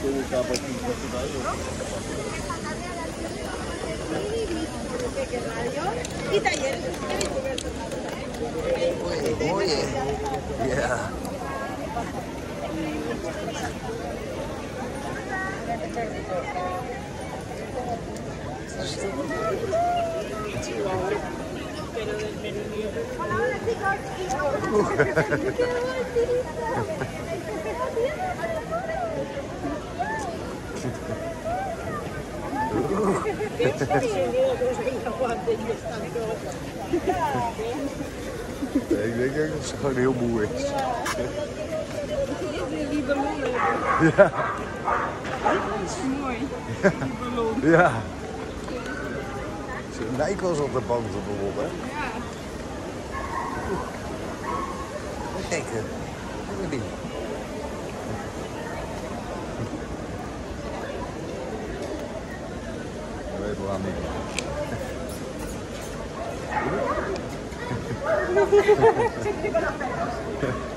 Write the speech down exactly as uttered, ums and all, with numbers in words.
Y talleres. Mooie. Ja. Hola chicos. Ik denk dat ze gewoon heel moe is. Die ballonnen. Ja. Dat is mooi. Ja. Die ballon. Ja. Ze lijkt wel eens op de bank te ballon, hè? Ja. Kijk, hè. Doe die. Dat weet wel aan niet. Check die ballonnen.